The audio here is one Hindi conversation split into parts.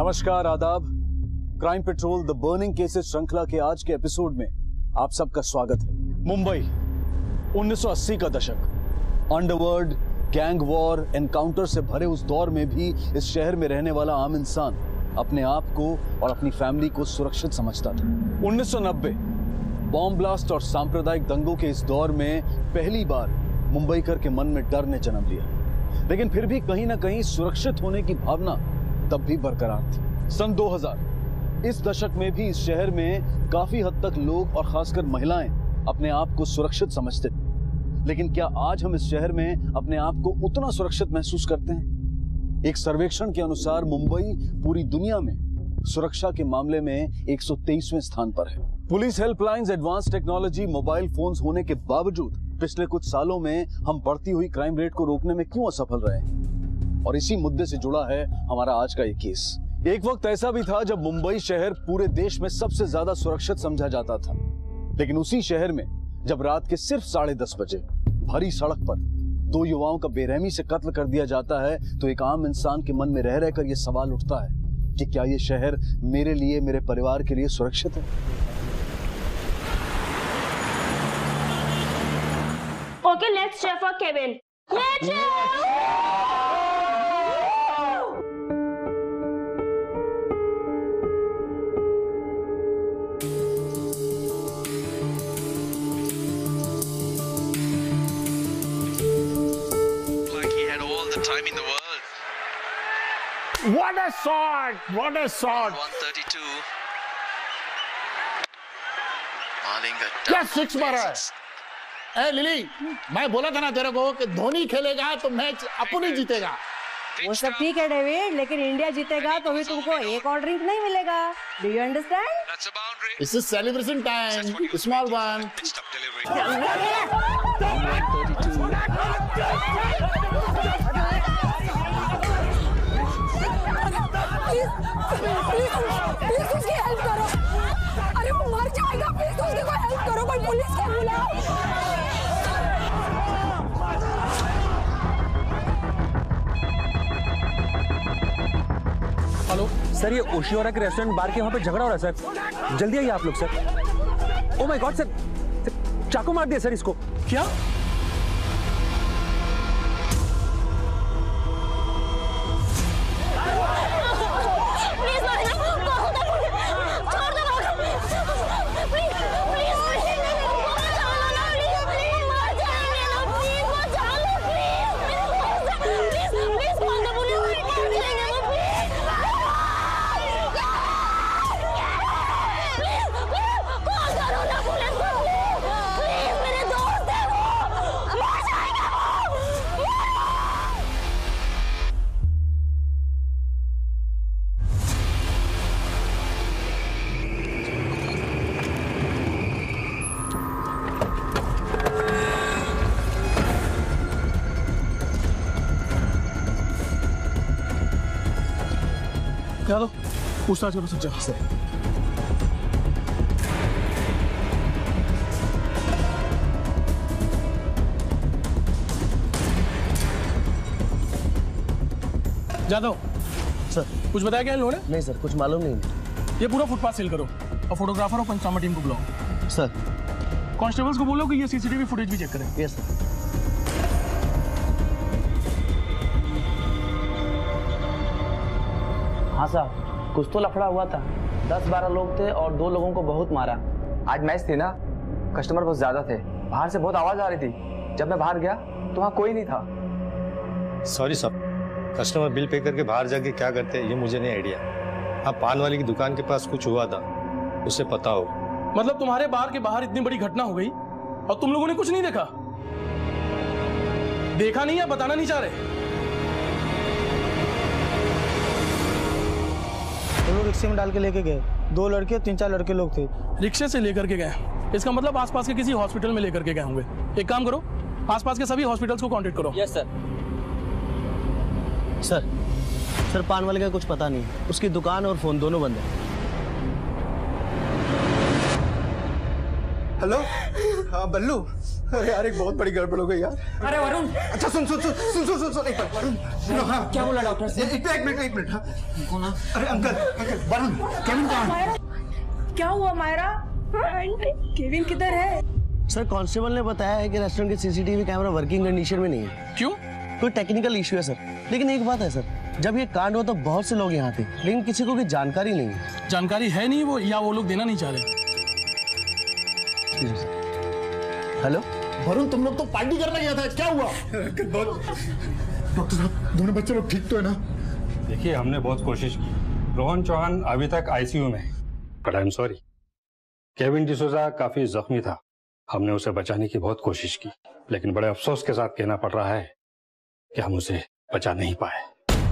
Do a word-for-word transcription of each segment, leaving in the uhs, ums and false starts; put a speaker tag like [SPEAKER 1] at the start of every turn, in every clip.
[SPEAKER 1] नमस्कार, आदाब। Crime patrol the burning cases श्रृंखला के आज के एपिसोड में आप सबका स्वागत है। मुंबई उन्नीस सौ अस्सी का दशक, अंडरवर्ल्ड, गैंग वॉर, एनकाउंटर से भरे उस दौर में भी इस शहर में रहने वाला आम इंसान अपने आप को और अपनी फैमिली को सुरक्षित समझता था। उन्नीस सौ नब्बे बॉम्ब ब्लास्ट और सांप्रदायिक दंगों के इस दौर में पहली बार मुंबईकर के मन में डर ने जन्म लिया, लेकिन फिर भी कहीं ना कहीं सुरक्षित होने की भावना तब भी बरकरार थी। सन दो हज़ार, इस दशक में भी इस शहर में काफी हद तक लोग और खासकर महिलाएं अपने आप को सुरक्षित समझते थे। लेकिन क्या आज हम इस शहर में अपने आप को उतना सुरक्षित महसूस करते हैं? एक सर्वेक्षण के अनुसार मुंबई पूरी दुनिया में सुरक्षा के मामले में एक सौ तेईसवें स्थान पर है। Police helplines, advance technology, mobile phones होने के बावजूद पिछले कुछ सालों में हम बढ़ती हुई क्राइम रेट को रोकने में क्यों असफल रहे हैं? और इसी मुद्दे से जुड़ा है हमारा आज का ये केस। एक वक्त ऐसा भी था जब मुंबई शहर पूरे देश में सबसे ज्यादा सुरक्षित समझा जाता था, लेकिन उसी शहर में जब रात के सिर्फ साढ़े दस बजे भरी सड़क पर दो युवाओं का बेरहमी से कत्ल कर दिया जाता है, तो एक आम इंसान के मन में रह रहकर यह सवाल उठता है कि क्या ये शहर मेरे लिए, मेरे परिवार के लिए सुरक्षित है?
[SPEAKER 2] Okay, let's cheer for Kevin. Let's cheer!
[SPEAKER 3] Like he had all the time in the world.
[SPEAKER 4] What a shot! What a shot!
[SPEAKER 3] one thirty-two. Marling a
[SPEAKER 4] क्या सिक्स मारा है? ए लिली, मैं बोला था ना तेरे को कि धोनी खेलेगा तो मैच अपन ही जीतेगा।
[SPEAKER 5] वो सब ठीक है डेविड, लेकिन इंडिया जीतेगा तो भी तुमको एक और ड्रिंक नहीं मिलेगा। Do you understand?
[SPEAKER 3] That's a boundary.
[SPEAKER 4] This is celebration time. Small one.
[SPEAKER 3] Pitched up delivery.
[SPEAKER 6] Please उसकी हेल्प करो। अरे वो मर जाएगा, प्लीज उसकी कोई हेल्प करो, कोई पुलिस के बुलाओ।
[SPEAKER 7] हेलो सर, ये ओशियोरा के रेस्टोरेंट बार के वहाँ पे झगड़ा हो रहा है सर। जल्दी आइए आप लोग sir. Oh my god sir, चाकू मार दिया सर इसको। क्या? क्या दो पूछताछ करो सच्चा से। जादव
[SPEAKER 8] सर,
[SPEAKER 7] कुछ बताया क्या इन लोगों ने?
[SPEAKER 8] नहीं सर, कुछ मालूम नहीं।
[SPEAKER 7] ये पूरा फुटपाथ सील करो और फोटोग्राफर और पंचनामा टीम को बुलाओ।
[SPEAKER 8] सर,
[SPEAKER 7] कांस्टेबल्स को बोलो कि ये सीसीटीवी फुटेज भी चेक करें।
[SPEAKER 8] Yes sir.
[SPEAKER 9] हाँ साहब, कुछ तो लफड़ा हुआ था। दस बारह लोग थे और दो लोगों को बहुत मारा।
[SPEAKER 10] आज मैच थी ना, कस्टमर बहुत ज्यादा थे, बाहर से बहुत आवाज आ रही थी। जब मैं बाहर गया तो वहाँ कोई नहीं था।
[SPEAKER 11] सॉरी साहब, कस्टमर बिल पे करके बाहर जाके क्या करते हैं ये मुझे नहीं आइडिया। हाँ, पान वाले की दुकान के पास कुछ हुआ था, उसे पता हो।
[SPEAKER 7] मतलब तुम्हारे बार के बाहर इतनी बड़ी घटना हो गई और तुम लोगों ने कुछ नहीं देखा? देखा नहीं या बताना नहीं चाह रहे?
[SPEAKER 8] वो लोग रिक्शे में डाल के लेके गए। दो लड़के, तीन चार लड़के लोग थे।
[SPEAKER 7] रिक्शे से लेकर के गए, इसका मतलब आसपास के किसी हॉस्पिटल में लेकर के गए होंगे। एक काम करो, आसपास के सभी हॉस्पिटल्स को कांटेक्ट करो।
[SPEAKER 9] Yes sir.
[SPEAKER 8] सर सर पान वाले का कुछ पता नहीं, उसकी दुकान और फोन दोनों बंद है।
[SPEAKER 12] हेलो, हाँ बल्लू, अरे यार एक बहुत बड़ी गड़बड़ हो गई यार।
[SPEAKER 13] अरे वरुण,
[SPEAKER 12] अच्छा सुन सुन सुन सुन सुन सुन सुन एक मिनट वरुण। सुनो हाँ
[SPEAKER 13] क्या बोला डॉक्टर से?
[SPEAKER 12] एक एक मिनट एक मिनट हाँ। कौन? अरे अंकल अंकल वरुण केविन कहाँ है?
[SPEAKER 5] क्या हुआ मायरा? केविन किधर है?
[SPEAKER 8] सर कांस्टेबल ने बताया है कि रेस्टोरेंट के सीसीटीवी कैमरा वर्किंग कंडीशन में नहीं है।
[SPEAKER 7] क्यों?
[SPEAKER 8] कोई टेक्निकल इशू है सर। लेकिन एक बात है सर, जब ये कांड हुआ तो बहुत से लोग यहाँ थे, लेकिन किसी को भी जानकारी नहीं है।
[SPEAKER 7] जानकारी है नहीं वो, या वो लोग देना नहीं चाह रहे।
[SPEAKER 8] हेलो
[SPEAKER 4] वरुण, तुम लोग तो पार्टी करने गया था, क्या हुआ? डॉक्टर साहब दोनों बच्चे लोग ठीक तो है ना?
[SPEAKER 11] देखिए हमने बहुत कोशिश की। रोहन चौहान अभी तक आईसीयू में है, but I am sorry. Kevin D'Souza काफी जख्मी था, हमने उसे बचाने की बहुत कोशिश की, लेकिन बड़े अफसोस के साथ कहना पड़ रहा है कि हम उसे बचा नहीं पाए।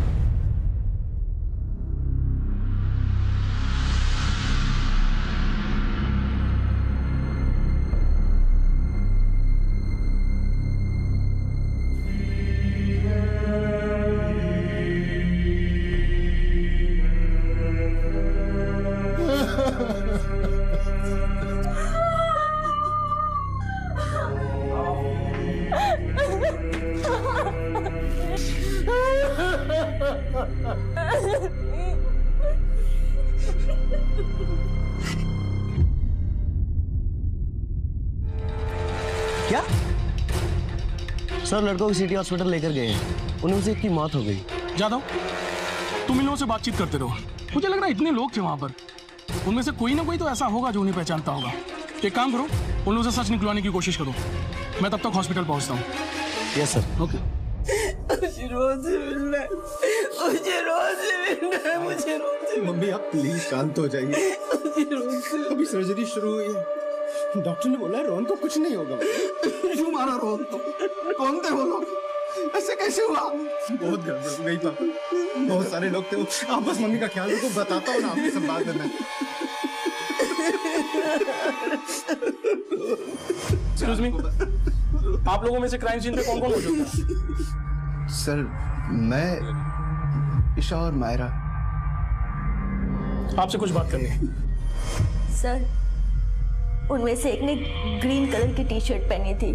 [SPEAKER 8] क्या? सर लड़कों को सिटी हॉस्पिटल लेकर गए हैं, उनमें से एक की मौत हो गई।
[SPEAKER 7] जादव, तुम इन लोगों से बातचीत करते रहो। मुझे लग रहा है इतने लोग थे वहां पर, उनमें से कोई ना कोई तो ऐसा होगा जो उन्हें पहचानता होगा। एक काम करो, उन लोगों से सच निकलवाने की कोशिश करो। मैं तब तक हॉस्पिटल पहुंचता हूँ।
[SPEAKER 8] Yes sir.
[SPEAKER 7] ओके।
[SPEAKER 13] मुझे रोज मिलना है, मुझे रोज मिलना है, मुझे रोज।
[SPEAKER 12] मम्मी आप प्लीज शांत हो जाइए। अभी सर्जरी शुरू हुई है, डॉक्टर ने बोला है रोहन को कुछ नहीं होगा। क्यों मारा रोहन को? कौन थे वो लोग? ऐसे कैसे हुआ? बहुत गड़बड़ हो गई पापा, बहुत सारे लोग थे। आप बस मम्मी का ख्याल रखो, बताता हूँ ना आपकी सब बात है।
[SPEAKER 7] एक्सक्यूज मी, आप लोगों में से क्राइम सीन पे कौन कौन मौजूद था?
[SPEAKER 12] सर मैं, ईशा और मायरा।
[SPEAKER 7] आपसे कुछ बात करनी है।
[SPEAKER 14] सर उनमें से एक ने ग्रीन कलर की टी शर्ट पहनी थी।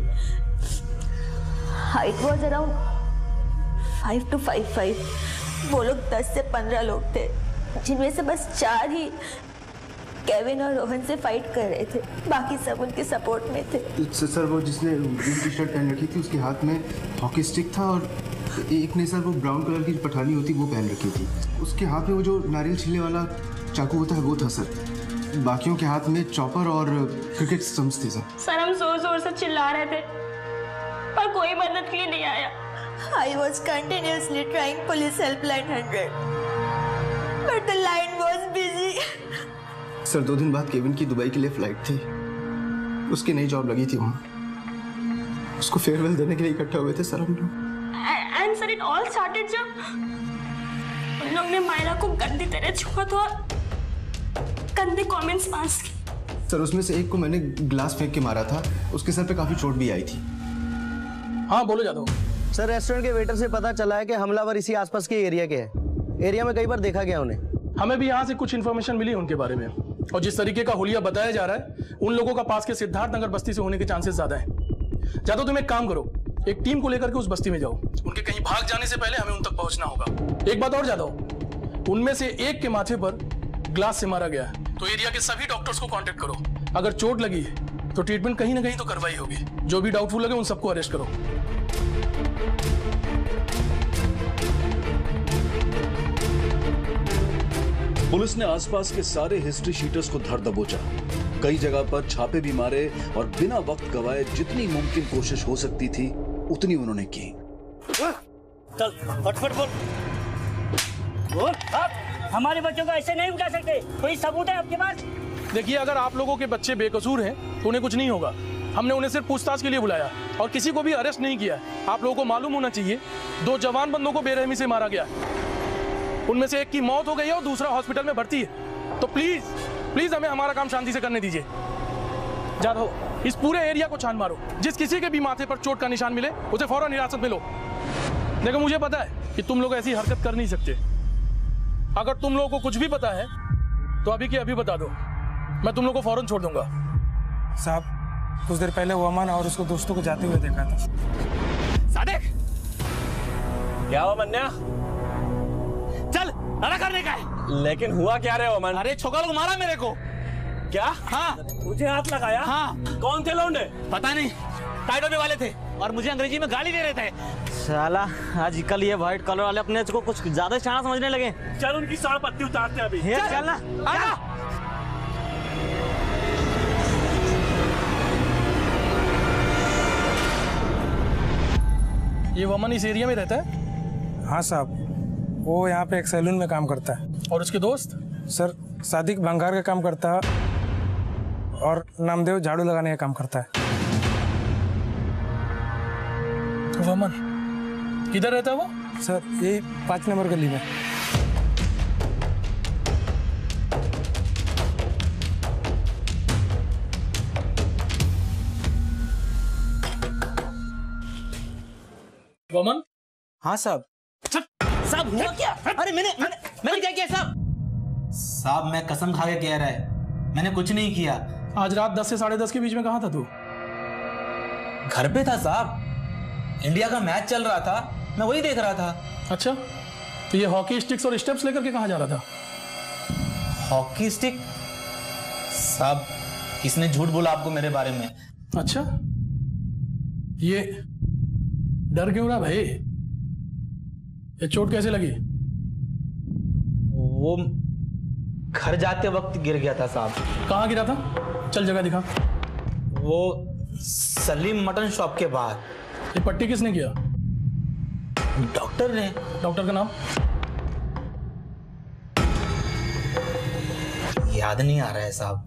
[SPEAKER 14] Height was around five two five five. वो लोग दस से पंद्रह लोग थे, जिनमें से बस चार ही केविन और रोहन से फाइट कर रहे थे, बाकी सब उनके सपोर्ट में थे।
[SPEAKER 12] सर वो जिसने ग्रीन टी शर्ट पहन रखी थी उसके हाथ में हॉकी स्टिक था, और एक ने सर वो ब्राउन कलर की पठानी होती वो पहन रखी थी। उसके हाथ में वो जो नारियल छिलने वाला चाकू होता है वो था सर। बाकियों के हाथ में चॉपर और क्रिकेट स्टंप्स थे सर।
[SPEAKER 2] सर हम जोर जोर से चिल्ला रहे थे पर कोई मदद के लिए नहीं आया।
[SPEAKER 14] I was continuously trying police helpline hundred, but the line was busy.
[SPEAKER 12] Sir दो दिन बाद केविन की दुबई के लिए फ्लाइट थी, उसकी नई जॉब लगी थी वहाँ। उसको फेयरवेल देने के लिए इकट्ठे हुए थे सर हम लोग।
[SPEAKER 2] And sir it all started जब उन लोग ने मायरा को गंदी तरह छुआ तो गंदे कमेंट्स पास की।
[SPEAKER 12] सर उसमें से एक को मैंने ग्लास फेंक के मारा था, उसके सर पे काफी चोट भी आई थी।
[SPEAKER 7] हाँ बोलो जादव।
[SPEAKER 8] सर रेस्टोरेंट के वेटर से पता चला है कि हमलावर इसी आसपास के एरिया के हैं। एरिया में कई बार देखा गया उन्हें।
[SPEAKER 7] हमें भी यहाँ से कुछ इन्फॉर्मेशन मिली उनके बारे में, और जिस तरीके का हुलिया बताया जा रहा है उन लोगों का पास के सिद्धार्थ नगर बस्ती से होने के चांसेस ज्यादा है। जादव तुम एक काम करो, एक टीम को लेकर के उस बस्ती में जाओ। उनके कहीं भाग जाने से पहले हमें उन तक पहुंचना होगा। एक बात और जादव, उनमें से एक के माथे पर ग्लास से मारा गया है, तो एरिया के सभी डॉक्टर्स को कांटेक्ट करो। अगर चोट लगी है तो ट्रीटमेंट कहीं ना कहीं तो करवाई होगी। जो भी डाउटफुल लगे उन सबको अरेस्ट करो।
[SPEAKER 1] पुलिस ने आसपास के सारे हिस्ट्री शीटर्स को धर दबोचा, कई जगह पर छापे भी मारे और बिना वक्त गवाए जितनी मुमकिन कोशिश हो सकती थी उतनी उन्होंने की।
[SPEAKER 13] चल फटफट बोल। बोल आप हमारे बच्चों को ऐसे नहीं उठा सकते, कोई सबूत है आपके पास?
[SPEAKER 7] देखिए अगर आप लोगों के बच्चे बेकसूर हैं तो उन्हें कुछ नहीं होगा। हमने उन्हें सिर्फ पूछताछ के लिए बुलाया और किसी को भी अरेस्ट नहीं किया। आप लोगों को मालूम होना चाहिए दो जवान बंदों को बेरहमी से मारा गया, उनमें से एक की मौत हो गई है और दूसरा हॉस्पिटल में भर्ती है। तो प्लीज प्लीज हमें हमारा काम शांति से करने दीजिए। जादव इस पूरे एरिया को छान मारो, जिस किसी के भी माथे पर चोट का निशान मिले उसे फौरन हिरासत में लो। देखो मुझे पता है कि तुम लोग ऐसी हरकत कर नहीं सकते। अगर तुम लोगों को कुछ भी पता है तो अभी के अभी बता दो, मैं तुम लोग को फौरन छोड़ दूंगा।
[SPEAKER 12] साहब
[SPEAKER 15] कुछ देर पहले वो अमन और उसके दोस्तों को जाते हुए देखा था।
[SPEAKER 16] सादिक, क्या हुआ मन्या? चल लड़ा करने का है। लेकिन हुआ क्या रे अमन? अरे छोका लोग मारा मेरे को। क्या? हाँ। मुझे हाथ लगाया? हाँ। कौन थे लौंडे? पता नहीं, टाइट होने वाले थे और मुझे अंग्रेजी में गाली दे रहे थे।
[SPEAKER 13] साला आजकल ये व्हाइट कलर वाले अपने को कुछ ज्यादा शाना समझने लगे।
[SPEAKER 16] चल उनकी साड़ पत्ती उतारते हैं अभी।
[SPEAKER 13] चल, चल ना, आजा।
[SPEAKER 7] ये वमन इस एरिया में रहता है?
[SPEAKER 15] हाँ साहब, वो यहाँ पे एक सैलून में काम करता है।
[SPEAKER 7] और उसके दोस्त?
[SPEAKER 15] सर सादिक भंगार का काम करता है और नामदेव झाड़ू लगाने का काम करता है।
[SPEAKER 7] वमन किधर रहता है वो?
[SPEAKER 15] सर यही पाँच नंबर गली में।
[SPEAKER 7] वमन?
[SPEAKER 15] हाँ साहब।
[SPEAKER 13] साहब हुआ क्या? अरे मैंने मैंने मैंने क्या किया साहब?
[SPEAKER 17] साहब मैं कसम खा के कह रहा है, मैंने कुछ नहीं किया।
[SPEAKER 7] आज रात दस से साढ़े दस के बीच में कहाँ था तू?
[SPEAKER 17] घर पे था साहब, इंडिया का मैच चल रहा था, मैं वही देख रहा था।
[SPEAKER 7] अच्छा, तो ये हॉकी स्टिक्स और स्टेप्स लेकर के कहाँ जा रहा था?
[SPEAKER 17] Hockey stick? साहब किसने झूठ बोला आपको मेरे बारे में?
[SPEAKER 7] अच्छा, ये डर क्यों रहा भाई? ये चोट कैसे लगी?
[SPEAKER 17] वो घर जाते वक्त गिर गया था साहब।
[SPEAKER 7] कहाँ गिरा था? चल जगह दिखा।
[SPEAKER 17] वो सलीम मटन शॉप के बाहर।
[SPEAKER 7] ये पट्टी किसने किया?
[SPEAKER 17] डॉक्टर ने।
[SPEAKER 7] डॉक्टर का नाम?
[SPEAKER 17] याद नहीं आ रहा है साहब।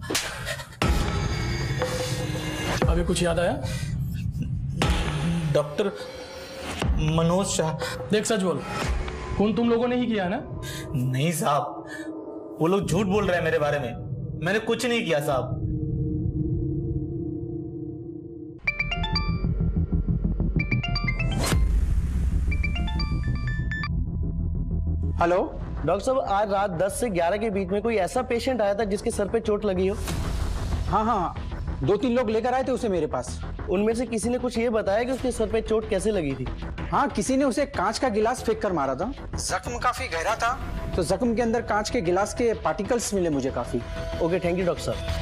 [SPEAKER 7] अभी कुछ याद आया?
[SPEAKER 17] डॉक्टर मनोज शाह।
[SPEAKER 7] देख सच बोल, खून तुम लोगों ने ही किया ना?
[SPEAKER 17] नहीं साहब, वो लोग झूठ बोल रहे हैं मेरे बारे में, मैंने कुछ नहीं किया साहब।
[SPEAKER 8] हेलो डॉक्टर साहब, आज रात दस से ग्यारह के बीच में कोई ऐसा पेशेंट आया था जिसके सर पे चोट लगी हो?
[SPEAKER 15] हाँ हाँ, दो तीन लोग लेकर आए थे उसे मेरे पास।
[SPEAKER 8] उनमें से किसी ने कुछ ये बताया कि उसके सर पे चोट कैसे लगी थी?
[SPEAKER 15] हाँ, किसी ने उसे कांच का गिलास फेंक कर मारा था। जख्म काफी गहरा था, तो जख्म के अंदर कांच के गिलास के पार्टिकल्स मिले मुझे काफी।
[SPEAKER 8] ओके, थैंक यू डॉक्टर साहब।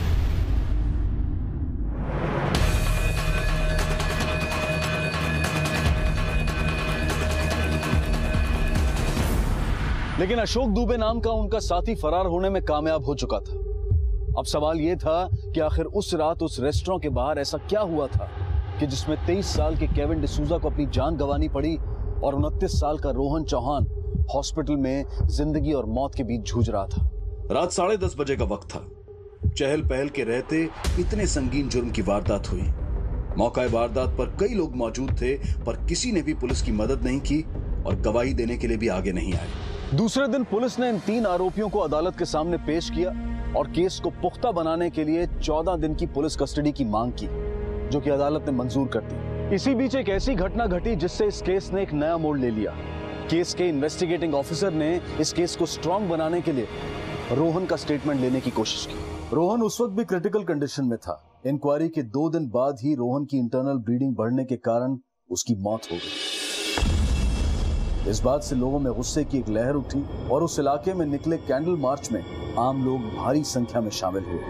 [SPEAKER 1] लेकिन अशोक दुबे नाम का उनका साथी फरार होने में कामयाब हो चुका था। अब सवाल यह था कि आखिर उस रात उस रेस्टोरेंट के बाहर ऐसा क्या हुआ था कि जिसमें तेईस साल के केविन डिसूजा को अपनी जान गंवानी पड़ी और उनतीस साल का रोहन चौहान हॉस्पिटल में जिंदगी और मौत के बीच जूझ रहा था।
[SPEAKER 18] रात साढ़े दस बजे का वक्त था। चहल पहल के रहते इतने संगीन जुर्म की वारदात हुई। मौका वारदात पर कई लोग मौजूद थे, पर किसी ने भी पुलिस की मदद नहीं की और गवाही देने के लिए भी आगे नहीं आए।
[SPEAKER 1] दूसरे दिन पुलिस ने इन तीन आरोपियों को अदालत के सामने पेश किया और केस को पुख्ता बनाने के लिए चौदह दिन की पुलिस कस्टडी की मांग की, जो कि अदालत ने मंजूर कर दी। इसी बीच एक ऐसी घटना घटी जिससे इस केस ने एक नया मोड़ ले लिया। केस के इन्वेस्टिगेटिंग ऑफिसर ने इस केस को स्ट्रांग बनाने के लिए रोहन का स्टेटमेंट लेने की कोशिश की। रोहन उस वक्त भी क्रिटिकल कंडीशन में था। इंक्वायरी के दो दिन बाद ही रोहन की इंटरनल ब्लीडिंग बढ़ने के कारण उसकी मौत हो गई। इस बात से लोगों में गुस्से की एक लहर उठी और उस इलाके में निकले कैंडल मार्च में आम लोग भारी संख्या में शामिल हुए।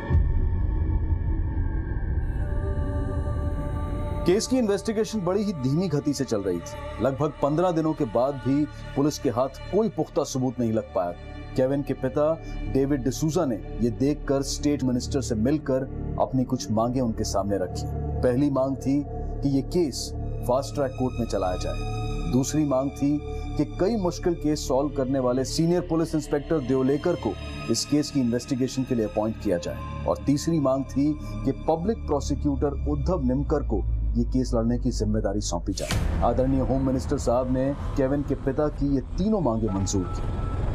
[SPEAKER 1] केस की इन्वेस्टिगेशन बड़ी ही धीमी गति से चल रही थी। लगभग पंद्रह दिनों के बाद भी पुलिस के हाथ कोई पुख्ता सबूत नहीं लग पाया। केविन के पिता डेविड डिसूजा ने यह देखकर स्टेट मिनिस्टर से मिलकर अपनी कुछ मांगे उनके सामने रखी। पहली मांग थी कि यह केस फास्ट ट्रैक कोर्ट में चलाया जाए। दूसरी मांग थी कि कई मुश्किल केस सॉल्व करने वाले सीनियर पुलिस इंस्पेक्टर देवलेकर को इस केस की इन्वेस्टिगेशन के लिए अपॉइंट किया जाए। और तीसरी मांग थी कि पब्लिक प्रोसिक्यूटर उद्धव निमकर को ये केस लड़ने की जिम्मेदारी सौंपी जाए। आदरणीय होम मिनिस्टर साहब ने केविन के पिता की ये तीनों मांगे मंजूर की।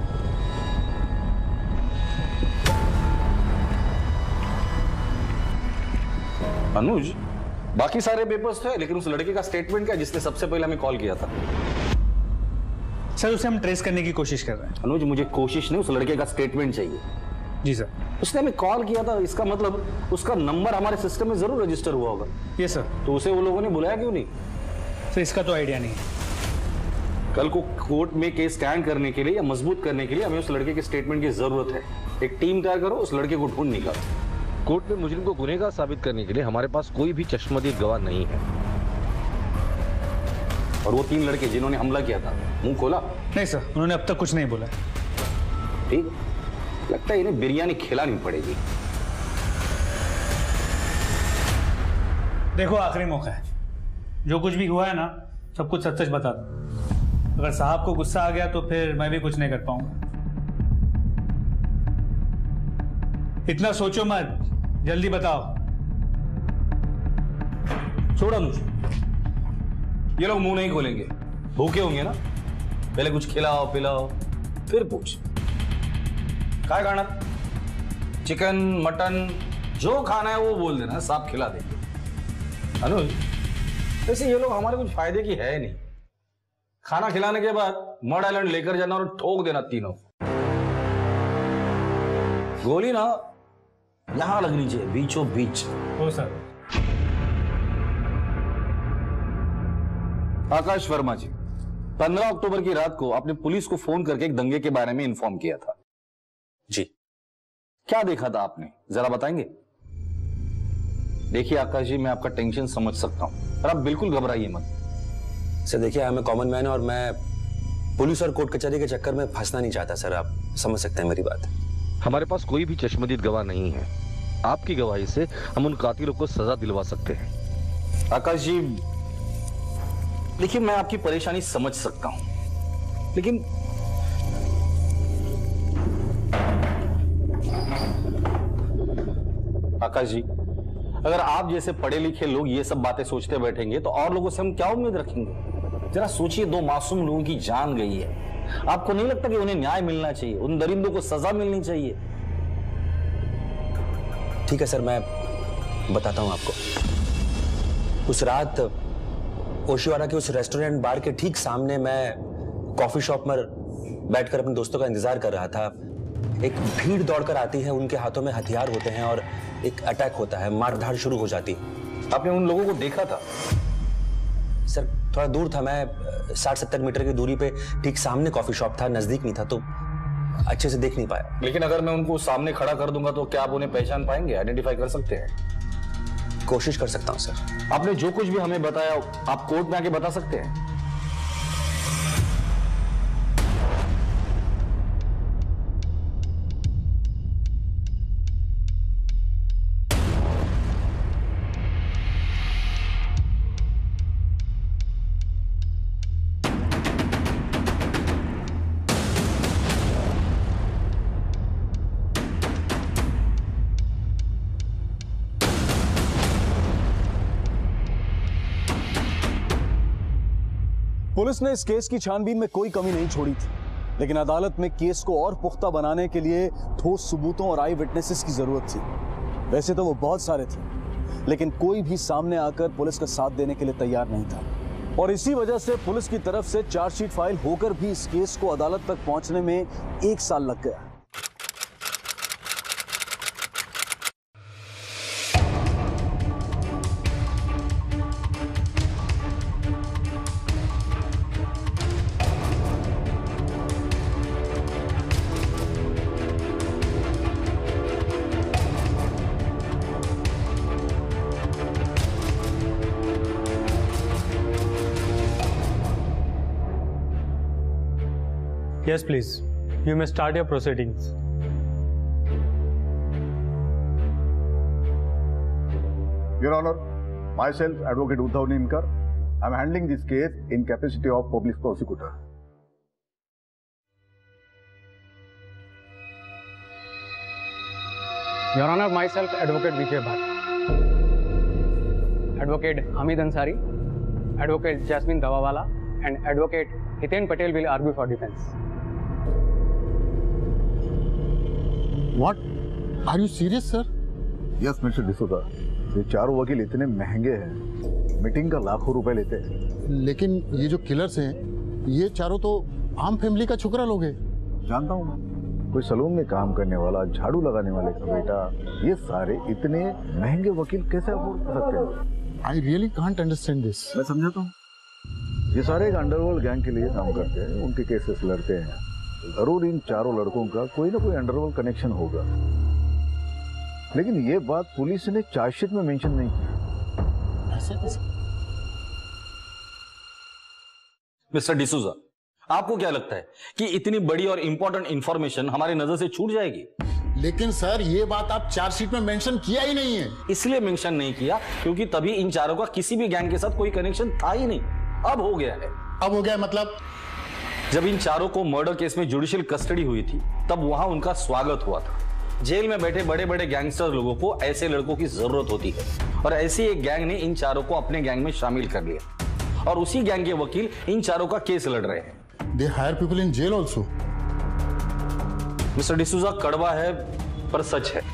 [SPEAKER 19] अनुज, बाकी सारे पेपर्स थे, लेकिन उस लड़के का स्टेटमेंट क्या जिसने सबसे पहले हमें कॉल किया था?
[SPEAKER 15] सर उसे हम ट्रेस करने की कोशिश कर रहे हैं।
[SPEAKER 19] अनुज, मुझे कोशिश नहीं, उस लड़के का स्टेटमेंट चाहिए।
[SPEAKER 11] जी सर।
[SPEAKER 19] उसने हमें कॉल किया था, इसका मतलब उसका नंबर हमारे सिस्टम में जरूर रजिस्टर हुआ होगा।
[SPEAKER 11] ये सर।
[SPEAKER 19] तो उसे वो लोगों ने बुलाया क्यों नहीं?
[SPEAKER 11] सर इसका तो आइडिया नहीं।
[SPEAKER 19] कल को कोर्ट में केस स्टैंड करने के लिए या मजबूत करने के लिए हमें उस लड़के के स्टेटमेंट की जरूरत है। एक टीम तैयार करो, उस लड़के को ढूंढ निकालो।
[SPEAKER 20] कोर्ट में मुजरिम को गुनहगार साबित करने के लिए हमारे पास कोई भी चश्मदीद गवाह नहीं है।
[SPEAKER 19] और वो तीन लड़के जिन्होंने हमला किया था, मुंह खोला?
[SPEAKER 11] नहीं सर, उन्होंने अब तक कुछ नहीं बोला।
[SPEAKER 19] ठीक, लगता है इन्हें बिरयानी खिलानी पड़ेगी।
[SPEAKER 11] देखो आखिरी मौका है, जो कुछ भी हुआ है ना सब कुछ सच सच बता दो। अगर साहब को गुस्सा आ गया तो फिर मैं भी कुछ नहीं कर पाऊंगा। इतना सोचो मत, जल्दी बताओ।
[SPEAKER 19] छोड़ो मुझे, ये लोग मुंह नहीं खोलेंगे, भूखे होंगे ना। पहले कुछ खिलाओ पिलाओ फिर पूछ। क्या खाना? चिकन मटन जो खाना है वो बोल देना, साहब खिला देंगे। अनुज, वैसे ये लोग हमारे कुछ फायदे की है नहीं। खाना खिलाने के बाद मड आइलैंड लेकर जाना और ठोक देना तीनों। गोली ना यहां लगनी चाहिए, बीचों बीच।
[SPEAKER 11] हो सर।
[SPEAKER 19] आकाश वर्मा जी, पंद्रह अक्टूबर की रात को आपने पुलिस को फोन करके एक दंगे के बारे में इन्फॉर्म किया था।
[SPEAKER 20] जी।
[SPEAKER 19] क्या देखा था आपने, जरा बताएंगे? देखिए आकाश जी, मैं आपका टेंशन समझ सकता हूं, पर आप बिल्कुल घबराइए मत।
[SPEAKER 20] सर देखिए, I am a common man और मैं पुलिस और कोर्ट कचहरी के चक्कर में फंसना नहीं चाहता सर। आप समझ सकते हैं मेरी बात।
[SPEAKER 21] हमारे पास कोई भी चश्मदीद गवाह नहीं है। आपकी गवाही से हम उन कातिलों को सजा दिलवा सकते हैं।
[SPEAKER 19] आकाश जी, देखिए मैं आपकी परेशानी समझ सकता हूं, लेकिन आकाश जी, अगर आप जैसे पढ़े लिखे लोग ये सब बातें सोचते बैठेंगे तो और लोगों से हम क्या उम्मीद रखेंगे? जरा सोचिए, दो मासूम लोगों की जान गई है। आपको नहीं लगता कि उन्हें न्याय मिलना चाहिए, उन दरिंदों को सजा मिलनी चाहिए?
[SPEAKER 20] ठीक है सर, मैं बताता हूं आपको। उस रात ओशिवारा के उस रेस्टोरेंट बार के ठीक सामने मैं कॉफी शॉप में बैठकर अपने दोस्तों का इंतजार कर रहा था। एक भीड़ दौड़कर आती है, उनके हाथों में हथियार होते हैं और एक अटैक होता है, मारधाड़ शुरू हो जाती है।
[SPEAKER 19] आपने उन लोगों को देखा था?
[SPEAKER 20] सर थोड़ा दूर था, मैं साठ सत्तर मीटर की दूरी पे ठीक सामने कॉफी शॉप था, नजदीक नहीं था तो अच्छे से देख नहीं पाया।
[SPEAKER 19] लेकिन अगर मैं उनको सामने खड़ा कर दूंगा तो क्या आप उन्हें पहचान पाएंगे, आइडेंटिफाई कर सकते हैं?
[SPEAKER 20] कोशिश कर सकता हूं सर।
[SPEAKER 19] आपने जो कुछ भी हमें बताया आप कोर्ट में आके बता सकते हैं।
[SPEAKER 1] पुलिस ने इस केस की छानबीन में कोई कमी नहीं छोड़ी थी, लेकिन अदालत में केस को और पुख्ता बनाने के लिए ठोस सबूतों और आई विटनेसेस की जरूरत थी। वैसे तो वो बहुत सारे थे, लेकिन कोई भी सामने आकर पुलिस का साथ देने के लिए तैयार नहीं था। और इसी वजह से पुलिस की तरफ से चार्जशीट फाइल होकर भी इस केस को अदालत तक पहुंचने में एक साल लग गया।
[SPEAKER 22] Yes, please. You may start your proceedings.
[SPEAKER 23] Your Honor, myself, Advocate Uddhav Nimkar, I am handling this case in capacity of public prosecutor.
[SPEAKER 24] Your Honor, myself, Advocate Vijay Bhatt, Advocate Hamid Ansari, Advocate Jasmine Dawawala, and Advocate Hiten Patel will argue for defense.
[SPEAKER 23] What? Are you serious, sir? Yes, Mister D'Souza. ये चारों वकील इतने महंगे हैं, मीटिंग का लाखों रुपए लेते हैं।
[SPEAKER 12] लेकिन ये जो किलर्स हैं, ये चारों तो आम फैमिली का छोकरा लोग हैं।
[SPEAKER 23] जानता हूँ मैं, कोई सलून में काम करने वाला, झाड़ू लगाने वाले का बेटा, ये सारे इतने महंगे वकील कैसे अफोर्ड कर सकते हैं? I really can't understand this. मैं समझाता हूँ, ये सारे एक अंडरवर्ल्ड गैंग के लिए काम करते हैं, उनके केसेस लड़ते हैं। जरूर इन चारों लड़कों का कोई ना कोई अंडरवर्ल्ड कनेक्शन होगा, लेकिन ये बात पुलिस ने चार्जशीट में मेंशन नहीं की। ऐसे कैसे?
[SPEAKER 19] मिस्टर डिसूजा, आपको क्या लगता है कि इतनी बड़ी और इंपॉर्टेंट इंफॉर्मेशन हमारी नजर से छूट जाएगी?
[SPEAKER 23] लेकिन सर, ये बात आप चार्जशीट में मेंशन किया ही नहीं है।
[SPEAKER 19] इसलिए मेंशन नहीं किया क्योंकि तभी इन चारों का किसी भी गैंग के साथ कोई कनेक्शन था ही नहीं। अब हो गया है।
[SPEAKER 23] अब हो गया मतलब?
[SPEAKER 19] जब इन चारों को मर्डर केस में जुडिशियल कस्टडी हुई थी, तब वहां उनका स्वागत हुआ था। जेल में बैठे बड़े बड़े गैंगस्टर लोगों को ऐसे लड़कों की जरूरत होती है, और ऐसी एक गैंग ने इन चारों को अपने गैंग में शामिल कर लिया, और उसी गैंग के वकील इन चारों का केस लड़ रहे हैं।
[SPEAKER 23] They hire people in jail also.
[SPEAKER 19] Mister D'Souza, कड़वा है पर सच है।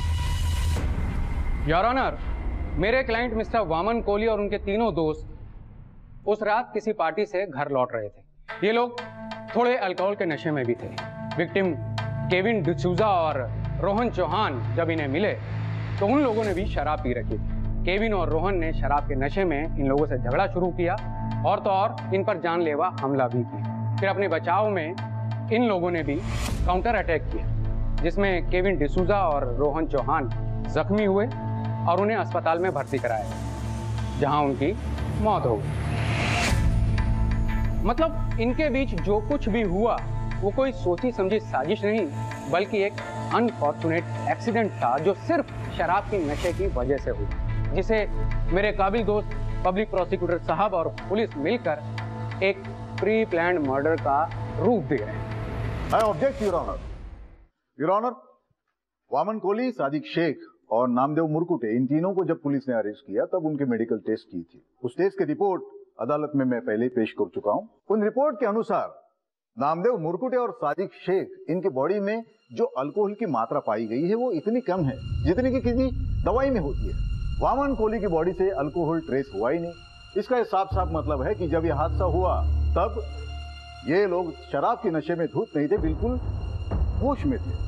[SPEAKER 24] योर ऑनर, मेरे क्लाइंट मिस्टर वामन कोहली और उनके तीनों दोस्त उस रात किसी पार्टी से घर लौट रहे थे। ये लोग थोड़े अल्कोहल के नशे में भी थे। विक्टिम केविन डिसूजा और रोहन चौहान जब इन्हें मिले तो उन लोगों ने भी शराब पी रखी थी। केविन और रोहन ने शराब के नशे में इन लोगों से झगड़ा शुरू किया और तो और इन पर जानलेवा हमला भी किया। फिर अपने बचाव में इन लोगों ने भी काउंटर अटैक किया, जिसमें केविन डिसूजा और रोहन चौहान जख्मी हुए और उन्हें अस्पताल में भर्ती कराया, जहां उनकी मौत हो गई। मतलब इनके बीच जो कुछ भी हुआ वो कोई सोची समझी साजिश नहीं, बल्कि एक अनफॉर्चुनेट एक्सीडेंट था जो सिर्फ शराब की नशे की वजह से हुआ, जिसे मेरे काबिल दोस्त पब्लिक प्रोसिक्यूटर साहब और पुलिस मिलकर एक प्री प्लान्ड मर्डर का रूप दे रहे हैं।
[SPEAKER 23] I object your honour. Your honour, Vaman Kohli, Sadiq Shaikh और नामदेव मुरकुटे, इन तीनों को जब पुलिस ने अरेस्ट किया तब उनके मेडिकल टेस्ट की थी। उस टेस्ट की रिपोर्ट अदालत में मैं पहले पेश कर चुका हूं। उन रिपोर्ट के अनुसार नामदेव मुरकुटे और सादिक शेख, इनके बॉडी में जो अल्कोहल की मात्रा पाई गई है वो इतनी कम है जितनी कि किसी दवाई में होती है। वामन कोहली की बॉडी से अल्कोहल ट्रेस हुआ ही नहीं। इसका साफ साफ मतलब है कि जब यह हादसा हुआ तब ये लोग शराब के नशे में धुत नहीं थे, बिल्कुल होश में थे।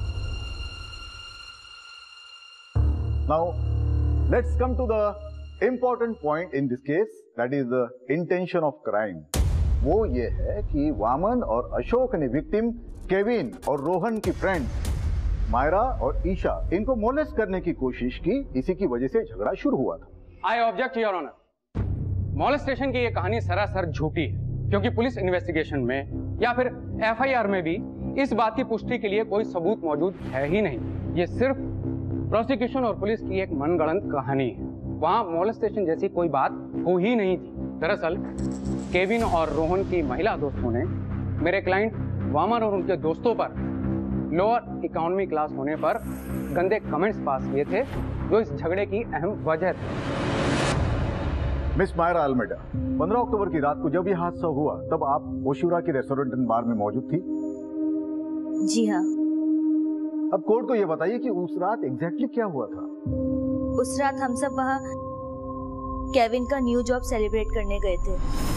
[SPEAKER 23] Now let's come to the important point in this case, that is the intention of crime. वो ये है कि वामन और अशोक ने विक्टिम केविन और रोहन की फ्रेंड मायरा और ईशा, इनको मोलेस्ट करने की कोशिश की। इसी की वजह से झगड़ा शुरू हुआ था।
[SPEAKER 24] I object your honour. Molestation की ये कहानी सरासर झूठी है, क्योंकि पुलिस इन्वेस्टिगेशन में या फिर एफ आई आर में भी इस बात की पुष्टि के लिए कोई सबूत मौजूद है ही नहीं। ये सिर्फ प्रोसिक्यूशन और पुलिस की एक मनगढ़ंत कहानी है। वहां मॉलेस्टेशन जैसी कोई बात हो ही नहीं थी। दरअसल केविन और रोहन की महिला दोस्तों ने मेरे क्लाइंट वामन और उनके दोस्तों पर लोअर इकोनॉमी क्लास होने पर गंदे कमेंट्स पास किए थे, जो इस झगड़े की अहम वजह थी।
[SPEAKER 23] मिस मायरा अल्मेडा, पंद्रह अक्टूबर की रात को जब यह हादसा हुआ तब आप ओशिवरा के रेस्टोरेंट एंड बार में मौजूद थी?
[SPEAKER 14] जी हाँ।
[SPEAKER 23] अब कोर्ट को यह बताइए कि उस रात एग्जैक्टली क्या हुआ था?
[SPEAKER 14] उस रात हम सब वहाँ केविन का न्यू जॉब सेलिब्रेट करने गए थे।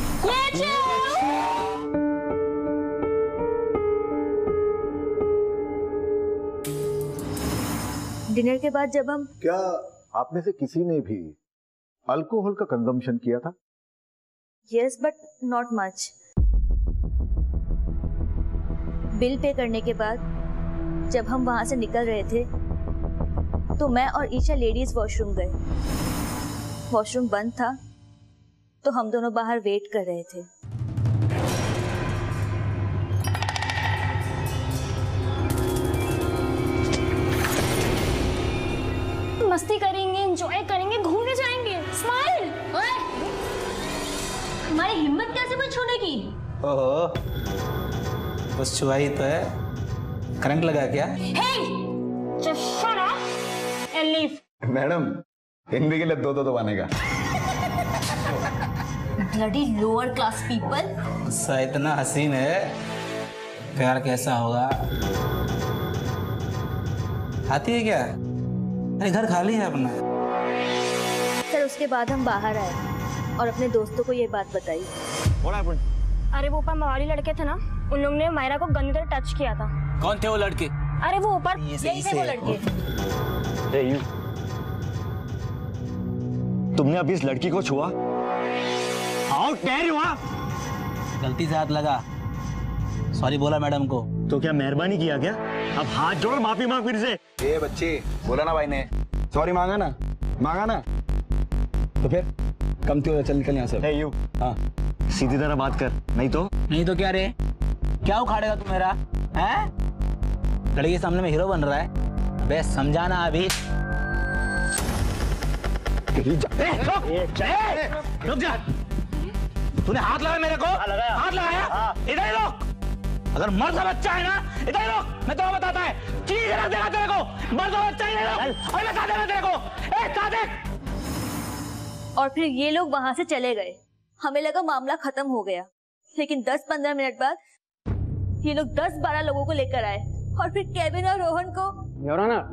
[SPEAKER 14] डिनर के बाद जब हम
[SPEAKER 23] क्या आप में से किसी ने भी अल्कोहल का कंजम्पशन किया था?
[SPEAKER 14] Yes but not much. Bill pay करने के बाद जब हम वहां से निकल रहे थे तो मैं और ईशा लेडीज वॉशरूम गए। वॉशरूम बंद था तो हम दोनों बाहर वेट कर रहे थे।
[SPEAKER 2] मस्ती करेंगे, एंजॉय करेंगे, घूमने जाएंगे। स्माइल। हमारी हिम्मत कैसे हुई छूने की?
[SPEAKER 17] ओहो, बस छुआई तो है, करंट लगा क्या?
[SPEAKER 2] Hey, just shut up and leave.
[SPEAKER 23] Madam, Hindi के लिए दो दो दबाने का।
[SPEAKER 14] Bloody lower class people.
[SPEAKER 17] सा इतना हसीन है, प्यार कैसा होगा? आती है क्या? अरे घर खाली है अपना।
[SPEAKER 14] सर उसके बाद हम बाहर आए और अपने दोस्तों को ये बात बताई।
[SPEAKER 2] अरे वो ऊपर मवाली लड़के थे ना, उन लोग ने मायरा को गंदी तरह टच किया था।
[SPEAKER 16] कौन थे वो लड़के?
[SPEAKER 2] अरे वो ऊपर यही थे वो लड़के।
[SPEAKER 3] ए, यू तुमने अभी इस लड़की को छुआ? How dare you!
[SPEAKER 16] गलती से हाथ लगा, सॉरी बोला मैडम को।
[SPEAKER 3] तो क्या मेहरबानी किया क्या? अब हाथ जोड़ माफी मांग फिर से।
[SPEAKER 15] ए बच्चे, बोला ना भाई ने, सॉरी मांगा ना, मांगा ना, तो फिर कम क्यों? चल निकल यहाँ से।
[SPEAKER 3] ए, यू
[SPEAKER 15] हाँ
[SPEAKER 3] सीधी तरह बात कर, नहीं तो
[SPEAKER 16] नहीं तो क्या रे? क्या उखाड़ेगा तू मेरा? हैं? लड़की के सामने में हीरो बन रहा है? अबे समझाना अभी। रुक जा, तूने हाथ लगाया मेरे को? लगाया। हाथ लगाया? इधर ही रुक। अगर मर्द का बच्चा है ना, इधर ही रुक। मैं तो बताता है, चीज रख देगा तेरे को। मर्द का बच्चा ही नहीं रुक। और मैं बता देगा तेरे को। ए सादिक।
[SPEAKER 14] और फिर ये लोग वहां से चले गए। हमें लगा मामला खत्म हो गया, लेकिन दस पंद्रह मिनट बाद ये लोग दस बारह लोगों को लेकर आए और फिर केविन और रोहन को।
[SPEAKER 24] योर ऑनर,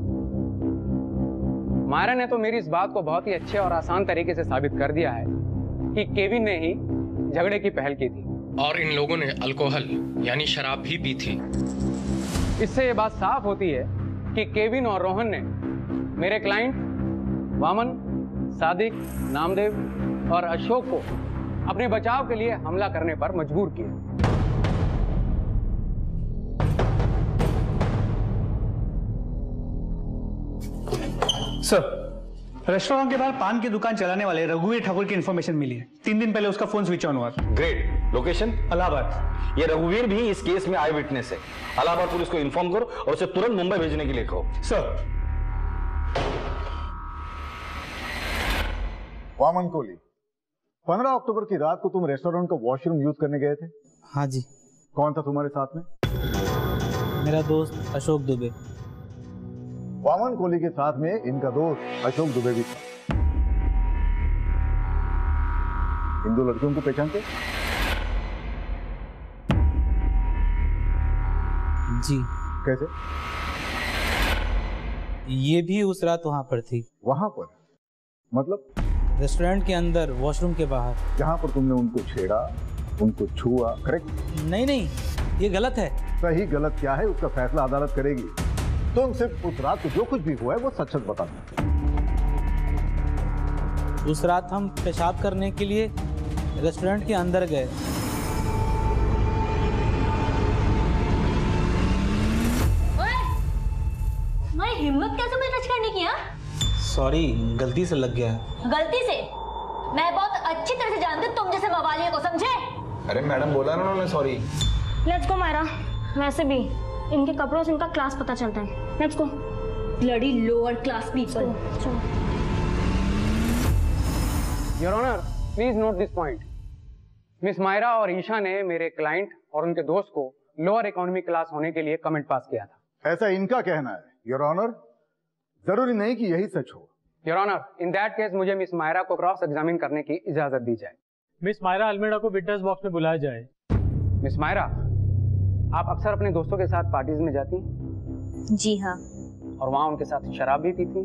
[SPEAKER 24] मायरा ने तो मेरी इस बात को बहुत ही अच्छे और आसान तरीके से साबित कर दिया है कि केविन ने ही झगड़े की पहल की थी
[SPEAKER 7] और इन लोगों ने अल्कोहल यानी शराब भी पी थी।
[SPEAKER 24] इससे ये बात साफ होती है कि केविन और रोहन ने मेरे क्लाइंट वामन, सादिक, नामदेव और अशोक को अपने बचाव के लिए हमला करने पर मजबूर किया।
[SPEAKER 6] सर, रेस्टोरेंट के बाहर पान की दुकान चलाने वाले रघुवीर ठाकुर की इंफॉर्मेशन मिली है। तीन दिन पहले उसका फोन स्विच ऑन हुआ था।
[SPEAKER 19] ग्रेट। लोकेशन?
[SPEAKER 6] इलाहाबाद।
[SPEAKER 19] ये रघुवीर भी इस केस में आई विटनेस है। इलाहाबाद पुलिस को इन्फॉर्म करो और उसे तुरंत मुंबई भेजने के लिए कहो।
[SPEAKER 6] सर।
[SPEAKER 23] वामन कोहली, पंद्रह अक्टूबर की रात को तुम रेस्टोरेंट का वॉशरूम यूज करने गए थे?
[SPEAKER 17] हाँ जी।
[SPEAKER 23] कौन था तुम्हारे साथ में?
[SPEAKER 17] मेरा दोस्त अशोक दुबे।
[SPEAKER 23] वामन कोहली के साथ में इनका दोस्त अशोक दुबे भी था। इन दो लड़कियों को पहचानते?
[SPEAKER 17] जी।
[SPEAKER 23] कैसे?
[SPEAKER 17] ये भी उस रात वहां पर थी।
[SPEAKER 23] वहां पर? मतलब?
[SPEAKER 17] रेस्टोरेंट के अंदर, वॉशरूम के बाहर।
[SPEAKER 23] जहां पर तुमने उनको छेड़ा, उनको छुआ, करेक्ट?
[SPEAKER 17] नहीं नहीं, ये गलत है।
[SPEAKER 23] सही गलत क्या है उसका फैसला अदालत करेगी। तुम सिर्फ उस रात को जो कुछ भी हुआ है वो सच सच बताना।
[SPEAKER 17] उस रात हम पेशाब करने के लिए रेस्टोरेंट के अंदर गए।
[SPEAKER 2] तुम्हारी हिम्मत कैसे मुझे टच करने की?
[SPEAKER 17] सॉरी, गलती से लग गया।
[SPEAKER 14] गलती से? मैं बहुत अच्छी तरह से जानती हूँ तुम जैसे मवालियों को, समझे?
[SPEAKER 15] अरे मैडम बोला ना उन्होंने सॉरी।
[SPEAKER 2] Let's go Myra. वैसे भी इनके कपड़ों से इनका क्लास पता चलता है। Let's go.
[SPEAKER 14] Bloody lower class people.
[SPEAKER 24] Your honour, please note this point. Miss Myra और ईशा ने मेरे क्लाइंट और उनके दोस्त को लोअर इकोनॉमी क्लास होने के लिए कमेंट पास किया था।
[SPEAKER 23] ऐसा इनका कहना है योर ऑनर, जरूरी नहीं कि यही सच हो।
[SPEAKER 24] Your honour, in that case मुझे मिस मायरा को क्रॉस एग्जामिन करने की इजाजत दी जाए।
[SPEAKER 22] मिस मायरा अल्मेडा को विटनेस बॉक्स में बुलाया जाए।
[SPEAKER 24] मिस मायरा, आप अक्सर अपने दोस्तों के साथ पार्टीज में जाती?
[SPEAKER 14] जी हाँ।
[SPEAKER 24] और वहां उनके साथ शराब भी पीती?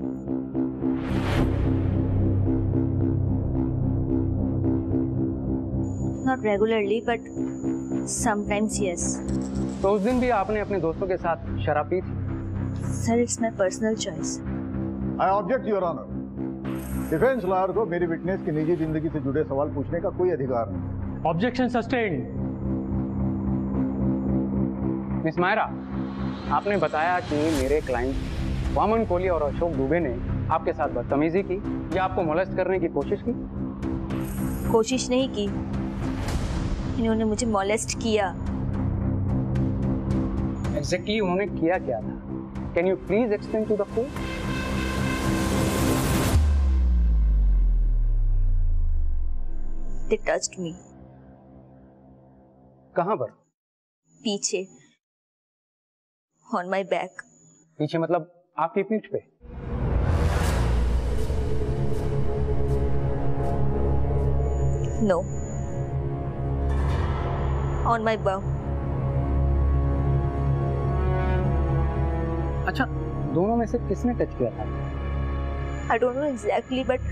[SPEAKER 14] Not regularly, but sometimes yes.
[SPEAKER 24] तो उस दिन भी आपने अपने दोस्तों के साथ शराब पी थी?
[SPEAKER 14] Sir, it's my personal choice.
[SPEAKER 23] I object, Your Honor. Defence lawyer को मेरी विटनेस की निजी जिंदगी से जुड़े सवाल पूछने का कोई अधिकार नहीं।
[SPEAKER 22] Objection sustained.
[SPEAKER 24] मिस मायरा, आपने बताया कि मेरे क्लाइंट वामन कोहली और अशोक दुबे ने आपके साथ बदतमीजी की या आपको मोलेस्ट करने की कोशिश की?
[SPEAKER 14] कोशिश नहीं की, इन्होंने मुझे मोलेस्ट किया।
[SPEAKER 24] एग्जैक्टली उन्होंने किया क्या था? Can you please explain to the court?
[SPEAKER 14] They touched me.
[SPEAKER 24] कहां पर?
[SPEAKER 14] पीछे। On my back.
[SPEAKER 24] पीछे मतलब आपकी पीठ पे?
[SPEAKER 14] No. On my bum.
[SPEAKER 24] अच्छा, दोनों में से किसने टच किया था?
[SPEAKER 14] I don't know exactly, but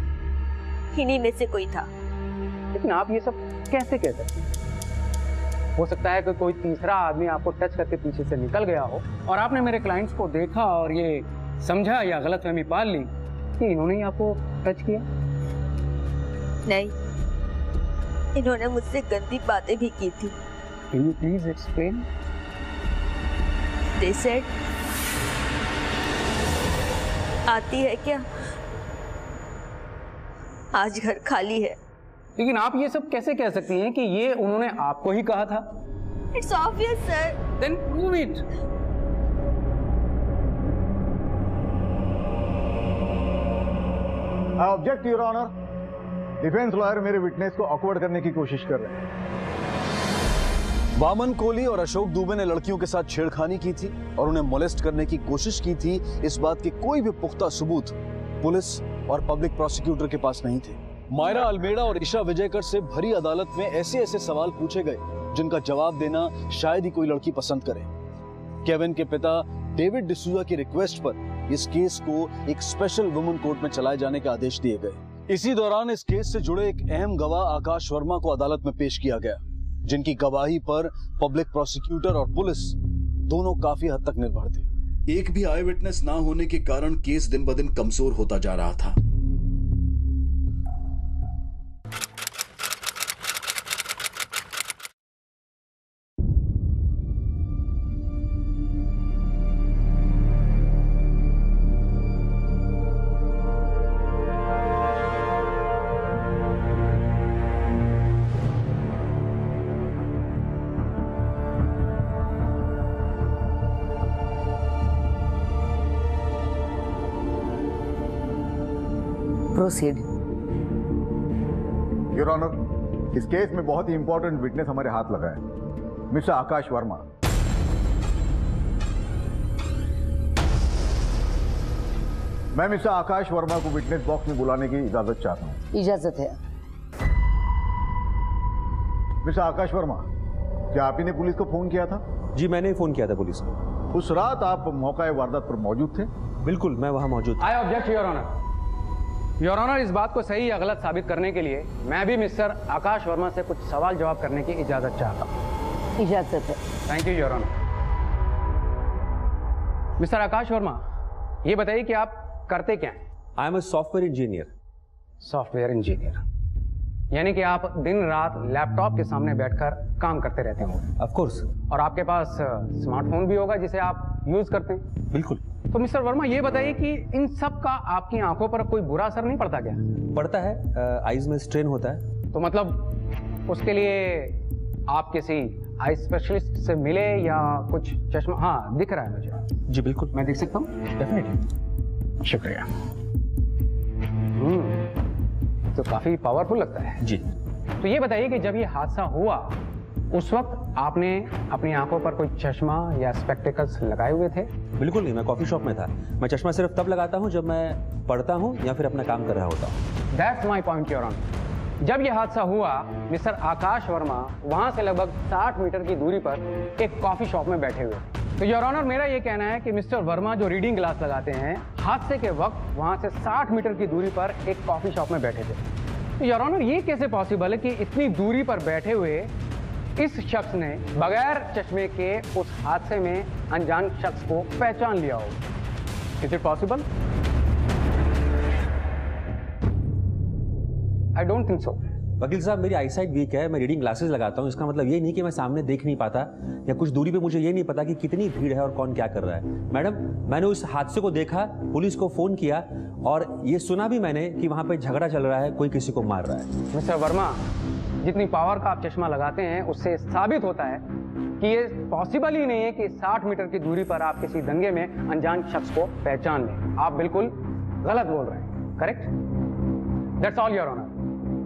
[SPEAKER 14] इन्हीं में से कोई था।
[SPEAKER 24] लेकिन आप ये सब कैसे कह सकते हैं? हो सकता है कि कोई तीसरा आदमी आपको टच करके पीछे से निकल गया हो और आपने मेरे क्लाइंट्स को देखा और ये समझा या गलतफहमी पाल ली कि इन्होंने ही आपको टच किया।
[SPEAKER 14] नहीं, इन्होंने मुझसे गंदी बातें भी की थी।
[SPEAKER 24] Can you please explain?
[SPEAKER 14] They said, आती है क्या? आज घर खाली है।
[SPEAKER 24] लेकिन आप ये सब कैसे कह सकती हैं कि ये उन्होंने आपको ही कहा था?
[SPEAKER 14] It's obvious, sir.
[SPEAKER 24] Then prove it.
[SPEAKER 23] I object, Your Honor. Defence lawyer मेरे विटनेस को ऑकवर्ड करने की कोशिश कर रहे हैं।
[SPEAKER 1] वामन कोहली और अशोक दुबे ने लड़कियों के साथ छेड़खानी की थी और उन्हें मोलेस्ट करने की कोशिश की थी। इस बात के कोई भी पुख्ता सबूत पुलिस और पब्लिक प्रोसिक्यूटर के पास नहीं थे। मायरा अल्मेडा और ईशा विजयकर से भरी अदालत में ऐसे ऐसे सवाल पूछे गए जिनका जवाब देना शायद ही कोई लड़की पसंद करे। केविन के पिता डेविड डिसूजा की रिक्वेस्ट पर इस केस को एक स्पेशल वुमेन कोर्ट में चलाए जाने के आदेश दिए गए। इसी दौरान इस केस से जुड़े एक अहम गवाह आकाश वर्मा को अदालत में पेश किया गया, जिनकी गवाही पर पब्लिक प्रोसिक्यूटर और पुलिस दोनों काफी हद तक निर्भर थे।
[SPEAKER 18] एक भी आई विटनेस ना होने के कारण केस दिन ब दिन कमजोर होता जा रहा था।
[SPEAKER 14] प्रोसीड।
[SPEAKER 23] योर ऑनर, इस केस में बहुत ही इंपॉर्टेंट विटनेस हमारे हाथ लगा है, मिस्टर आकाश वर्मा। मैं मिस्टर आकाश वर्मा को विटनेस बॉक्स में बुलाने की इजाजत चाहता हूँ।
[SPEAKER 4] इजाजत है।
[SPEAKER 23] मिस्टर आकाश वर्मा, क्या आप ही ने पुलिस को फोन किया था?
[SPEAKER 20] जी, मैंने ही फोन किया था पुलिस को।
[SPEAKER 23] उस रात आप मौका वारदात पर मौजूद थे?
[SPEAKER 20] बिल्कुल, मैं वहां मौजूद था।
[SPEAKER 24] I object your honour. Your honour, इस बात को सही या गलत साबित करने के लिए मैं भी मिस्टर आकाश वर्मा से कुछ सवाल जवाब करने की इजाजत चाहता हूँ।
[SPEAKER 4] इजाजत है।
[SPEAKER 24] Thank you your honour. Mister Akash Verma, ये बताइए कि आप करते क्या हैं?
[SPEAKER 20] I am a software engineer.
[SPEAKER 24] Software engineer यानी कि आप दिन रात लैपटॉप के सामने बैठकर काम करते रहते होंगे।
[SPEAKER 20] Of course.
[SPEAKER 24] और आपके पास स्मार्टफोन भी होगा जिसे आप यूज करते हैं।
[SPEAKER 20] बिल्कुल।
[SPEAKER 24] तो मिस्टर वर्मा, ये बताइए कि इन सब का आपकी आंखों पर कोई बुरा असर नहीं पड़ता क्या?
[SPEAKER 20] पड़ता है, आईज में स्ट्रेन होता है।
[SPEAKER 24] तो मतलब उसके लिए आप किसी आई स्पेशलिस्ट से मिले या कुछ चश्मा? हाँ, दिख रहा है मुझे।
[SPEAKER 20] जी बिल्कुल।
[SPEAKER 24] मैं देख सकता हूँ? डेफिनेटली। शुक्रिया। हम्म तो काफी पावरफुल लगता है।
[SPEAKER 20] जी।
[SPEAKER 24] तो ये बताइए कि जब ये हादसा हुआ उस वक्त आपने अपनी आंखों पर कोई चश्मा या स्पेक्टिकल्स लगाए हुए थे?
[SPEAKER 20] बिल्कुल नहीं, मैं कॉफी शॉप में था। मैं चश्मा सिर्फ तब लगाता हूं जब मैं पढ़ता हूं या फिर अपना काम कर रहा होता हूं।
[SPEAKER 24] That's my point your honour. जब यह हादसा हुआ, मिस्टर आकाश वर्मा वहां से लगभग साठ मीटर की दूरी पर एक कॉफी शॉप में बैठे हुए। तो योर ऑनर, मेरा यह कहना है कि मिस्टर वर्मा जो रीडिंग ग्लास लगाते हैं, हादसे के वक्त वहां से साठ मीटर की दूरी पर एक कॉफी शॉप में बैठे थे। तो योर ऑनर, ये कैसे पॉसिबल है कि इतनी दूरी पर बैठे हुए इस शख्स ने बगैर चश्मे के उस हादसे में अनजान शख्स को पहचान लिया हो? Is it possible? I don't think so.
[SPEAKER 20] वकील साहब, मेरी आईसाइट वीक है, मैं रीडिंग ग्लासेस लगाता हूं। इसका मतलब ये नहीं कि मैं सामने देख नहीं पाता या कुछ दूरी पे मुझे ये नहीं पता कि कितनी भीड़ है और कौन क्या कर रहा है। मैडम, मैंने उस हादसे को देखा, पुलिस को फोन किया और ये सुना भी मैंने कि वहां पे झगड़ा चल रहा है, कोई किसी को मार रहा है।
[SPEAKER 24] मिस्टर वर्मा, जितनी पावर का आप चश्मा लगाते हैं उससे साबित होता है कि ये पॉसिबल ही नहीं है कि साठ मीटर की दूरी पर आप किसी दंगे में अनजान शख्स को पहचान लें। आप बिल्कुल गलत बोल रहे हैं। Correct? That's all your honour.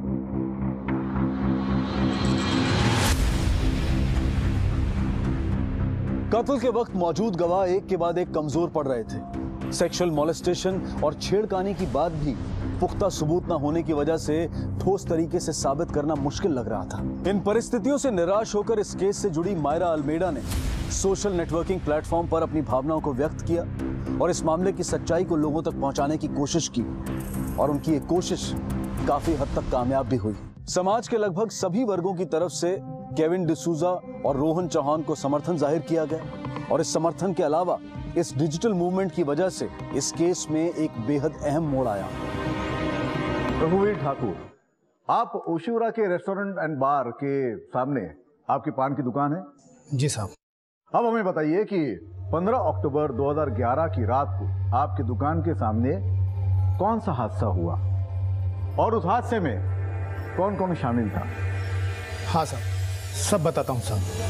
[SPEAKER 1] कत्ल के वक्त मौजूद गवाह एक के बाद एक कमजोर पड़ रहे थे। सेक्सुअल मॉलेस्टेशन और छेड़खानी की बात भी पुख्ता सबूत न होने की वजह से ठोस तरीके से साबित करना मुश्किल लग रहा था। इन परिस्थितियों से निराश होकर इस केस से जुड़ी मायरा अल्मेडा ने सोशल नेटवर्किंग प्लेटफॉर्म पर अपनी भावनाओं को व्यक्त किया और इस मामले की सच्चाई को लोगों तक पहुंचाने की कोशिश की और उनकी ये कोशिश काफी हद तक कामयाब भी हुई। समाज के लगभग सभी वर्गों की तरफ से केविन डिसूजा और रोहन चौहान को समर्थन जाहिर किया गया और इस समर्थन के अलावा इस डिजिटल मूवमेंट की वजह से इस केस में एक बेहद अहम मोड़ आया।
[SPEAKER 23] रघुवीर ठाकुर, आप ओशिवरा के रेस्टोरेंट एंड बार के सामने आपकी पान की दुकान है?
[SPEAKER 12] जी साहब।
[SPEAKER 23] अब हमें बताइए कि पंद्रह अक्टूबर दो हज़ार ग्यारह की रात को आपकी दुकान के सामने कौन सा हादसा हुआ और उस हादसे में कौन कौन शामिल था?
[SPEAKER 12] हाँ साहब, सब बताता हूँ साहब।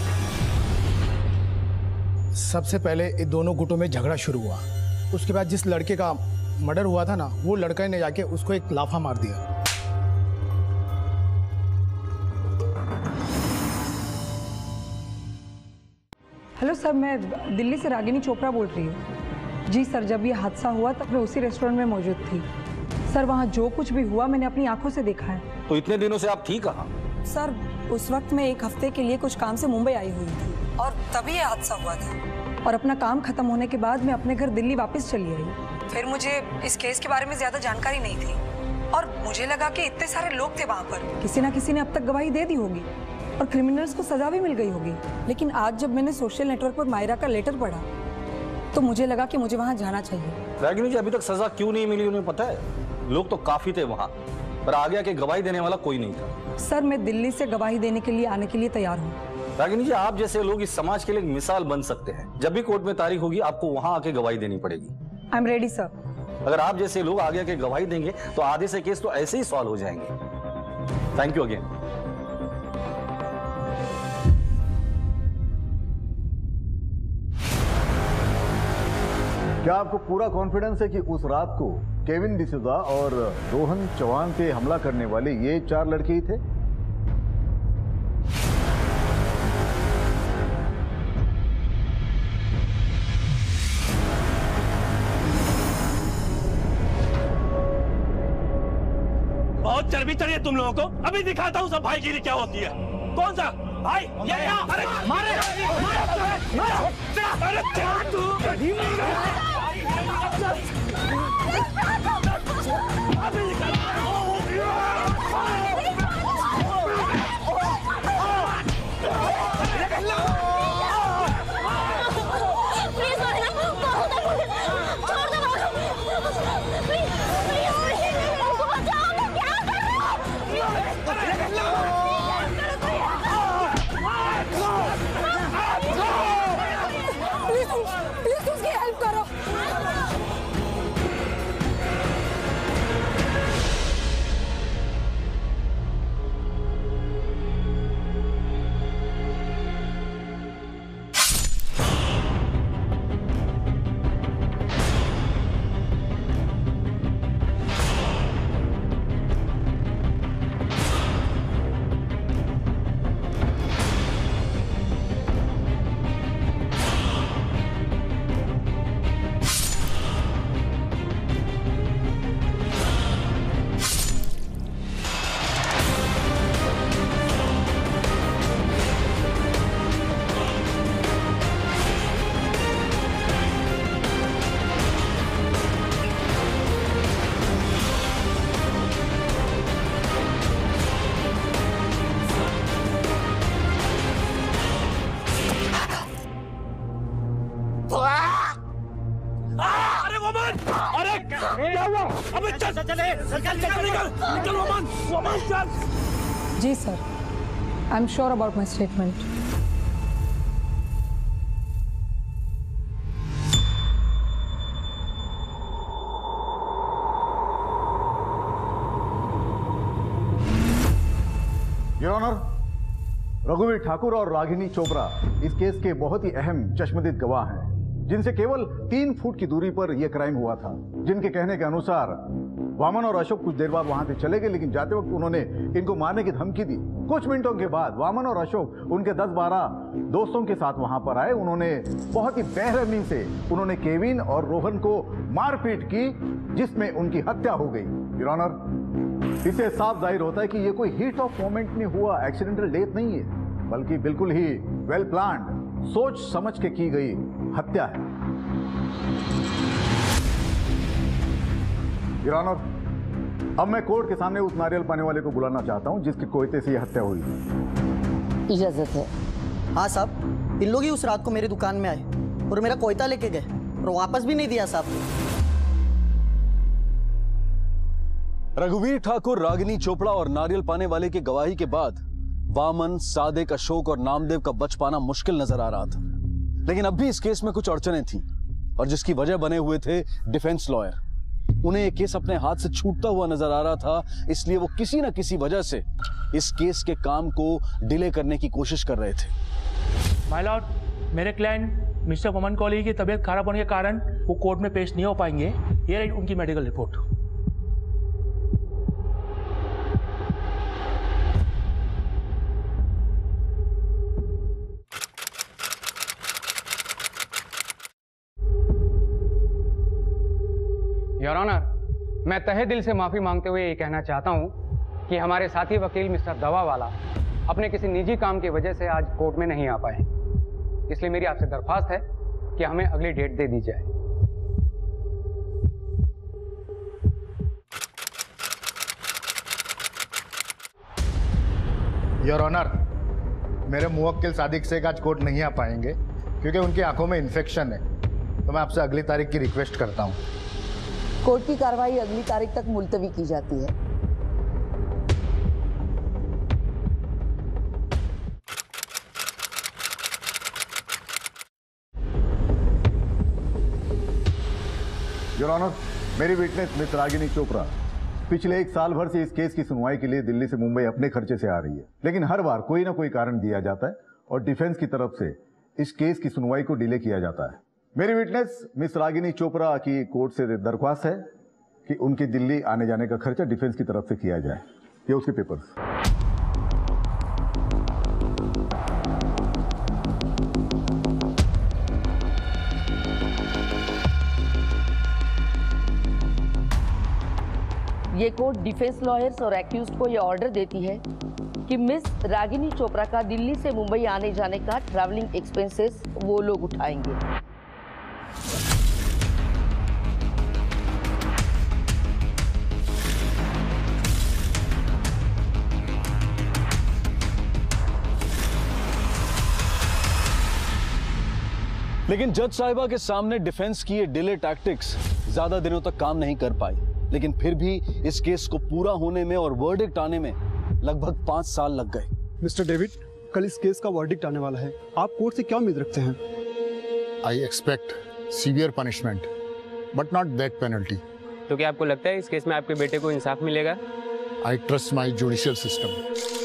[SPEAKER 12] सबसे पहले ये दोनों गुटों में झगड़ा शुरू हुआ। उसके बाद जिस लड़के का मर्डर हुआ था ना, वो लड़का ने जाके उसको एक लाफा मार दिया।
[SPEAKER 4] हेलो सर, मैं दिल्ली से रागिनी चोपड़ा बोल रही हूँ। जी सर, जब ये हादसा हुआ तब मैं उसी रेस्टोरेंट में मौजूद थी। सर, वहाँ जो कुछ भी हुआ मैंने अपनी आंखों से देखा है।
[SPEAKER 19] तो इतने दिनों से आप थी कहाँ?
[SPEAKER 4] सर, उस वक्त मैं एक हफ्ते के लिए कुछ काम से मुंबई आई हुई थी और तभी ये हादसा हुआ था। और अपना काम खत्म होने के बाद मैं अपने घर दिल्ली वापस चली आई। फिर मुझे इस केस के बारे में ज्यादा जानकारी नहीं थी और मुझे लगा कि इतने सारे लोग थे वहाँ पर, किसी ना किसी ने अब तक गवाही दे दी होगी और क्रिमिनल्स को सजा भी मिल गई होगी। लेकिन आज जब मैंने सोशल नेटवर्क पर मायरा का लेटर पढ़ा तो मुझे लगा कि मुझे वहाँ जाना चाहिए।
[SPEAKER 19] रागिनी जी, अभी तक सजा क्यों नहीं मिली उन्हें पता है? लोग तो काफी थे वहाँ, पर आगे आके गवाही देने वाला कोई नहीं था।
[SPEAKER 4] सर, मैं दिल्ली से गवाही देने के लिए आने के लिए तैयार हूँ।
[SPEAKER 19] रागिनी जी, आप जैसे लोग इस समाज के लिए एक मिसाल बन सकते हैं। जब भी कोर्ट में तारीख होगी आपको वहाँ आके गवाही देनी पड़ेगी।
[SPEAKER 4] I am ready sir.
[SPEAKER 19] अगर आप जैसे लोग आगे आके गवाही देंगे तो आधे से केस तो ऐसे ही सॉल्व हो जाएंगे। Thank you again.
[SPEAKER 23] क्या आपको पूरा कॉन्फिडेंस है कि उस रात को केविन डिसूजा और रोहन चौहान पे हमला करने वाले ये चार लड़के ही थे?
[SPEAKER 16] बहुत चर्बी चढ़ी है तुम लोगों को। अभी दिखाता हूँ सब भाईगिरी क्या होती है। कौन सा भाई? ये क्या? अरे मारे अरे तू अबे चल चल चल निकल निकल निकल वमन वमन चल।
[SPEAKER 4] जी sir, I am sure about my statement.
[SPEAKER 23] Your honour, रघुवीर ठाकुर और रागिनी चोपड़ा इस केस के बहुत ही अहम चश्मदीद गवाह हैं, जिनसे केवल तीन फुट की दूरी पर यह क्राइम हुआ था। जिनके कहने के अनुसार वामन और अशोक कुछ देर बाद वहां से चले गए, लेकिन जाते वक्त उन्होंने इनको मारने की धमकी दी। कुछ मिनटों के बाद वामन और अशोक उनके दस बारह दोस्तों के साथ वहां पर आए। उन्होंने बहुत ही बेरहमी से उन्होंने केविन और रोहन को मारपीट की, जिसमें उनकी हत्या हो गई। योर ऑनर, इससे साफ जाहिर होता है कि यह कोई हीट ऑफ मोमेंट में हुआ एक्सीडेंटल डेथ नहीं है, बल्कि बिल्कुल ही वेल प्लान्ड, सोच समझ के की गई हत्या है। योर ऑनर, अब मैं कोर्ट के सामने उस नारियल पाने वाले को बुलाना चाहता हूं जिसके कोयते से यह हत्या हुई।
[SPEAKER 5] इजाजत है।
[SPEAKER 9] हाँ साहब, इन लोग ही उस रात को मेरी दुकान में आए और मेरा कोयता लेके गए और वापस भी नहीं दिया साहब।
[SPEAKER 1] रघुवीर ठाकुर, रागिनी चोपड़ा और नारियल पाने वाले की गवाही के बाद वामन, सादिक, अशोक और नामदेव का बच पाना मुश्किल नजर आ रहा था। लेकिन अब भी इस केस में कुछ अड़चनें थीं और जिसकी वजह बने हुए थे डिफेंस लॉयर। उन्हें यह केस अपने हाथ से छूटता हुआ नजर आ रहा था, इसलिए वो किसी न किसी वजह से इस केस के काम को डिले करने की कोशिश कर रहे थे।
[SPEAKER 7] माय लॉर्ड, मेरे क्लाइंट मिस्टर वामन कोहली की तबीयत खराब होने के कारण वो कोर्ट में पेश नहीं हो पाएंगे। ये रही उनकी मेडिकल रिपोर्ट।
[SPEAKER 24] योर ऑनर, मैं तहे दिल से माफी मांगते हुए ये कहना चाहता हूं कि हमारे साथी वकील मिस्टर दवावाला अपने किसी निजी काम की वजह से आज कोर्ट में नहीं आ पाए। इसलिए मेरी आपसे दरख्वास्त है कि हमें अगली डेट दे दी जाए।
[SPEAKER 23] योर ऑनर, मेरे मुवक्किल सादिक शेख आज कोर्ट नहीं आ पाएंगे क्योंकि उनकी आंखों में इन्फेक्शन है। तो मैं आपसे अगली तारीख की रिक्वेस्ट करता हूं।
[SPEAKER 5] कोर्ट की कार्रवाई अगली तारीख तक मुलतवी की जाती है।
[SPEAKER 23] योर ऑनर, मेरी विटनेस मिस रागिनी चोपड़ा पिछले एक साल भर से इस केस की सुनवाई के लिए दिल्ली से मुंबई अपने खर्चे से आ रही है, लेकिन हर बार कोई ना कोई कारण दिया जाता है और डिफेंस की तरफ से इस केस की सुनवाई को डिले किया जाता है। मेरी विटनेस मिस रागिनी चोपड़ा की कोर्ट से दरख्वास्त है कि उनके दिल्ली आने जाने का खर्चा डिफेंस की तरफ से किया जाए। ये उसके पेपर्स।
[SPEAKER 5] ये कोर्ट डिफेंस लॉयर्स और एक्यूज्ड को ये ऑर्डर देती है कि मिस रागिनी चोपड़ा का दिल्ली से मुंबई आने जाने का ट्रैवलिंग एक्सपेंसेस वो लोग उठाएंगे।
[SPEAKER 1] लेकिन जज साहिबा के सामने डिफेंस की ये डिले टैक्टिक्स ज्यादा दिनों तक काम नहीं कर पाई। लेकिन फिर भी इस केस को पूरा होने में और वर्डिक्ट आने में लगभग पांच साल लग गए।
[SPEAKER 10] मिस्टर डेविड, कल इस केस का वर्डिक्ट आने वाला है। आप कोर्ट से क्या उम्मीद रखते हैं?
[SPEAKER 23] I expect severe punishment but not death penalty.
[SPEAKER 13] तो क्या आपको लगता है इस केस में आपके बेटे को इंसाफ मिलेगा?
[SPEAKER 23] I trust my judicial system.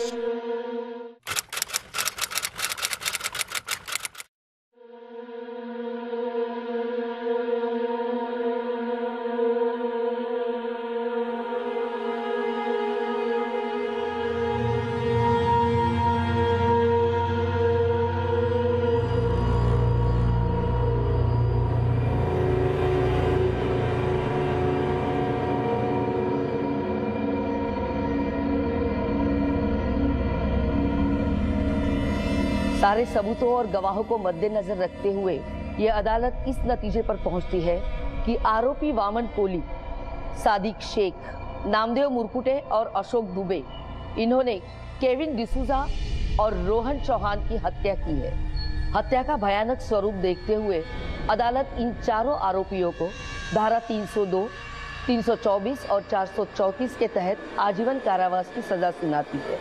[SPEAKER 5] सारे सबूतों और गवाहों को मद्देनजर रखते हुए ये अदालत इस नतीजे पर पहुंचती है कि आरोपी वामन कोहली, सादिक शेख, नामदेव मुरकुटे और अशोक दुबे, इन्होंने केविन डिसूजा और रोहन चौहान की हत्या की है। हत्या का भयानक स्वरूप देखते हुए अदालत इन चारों आरोपियों को धारा तीन सौ दो, तीन सौ चौबीस और चार सौ चौंतीस के तहत आजीवन कारावास की सजा सुनाती है।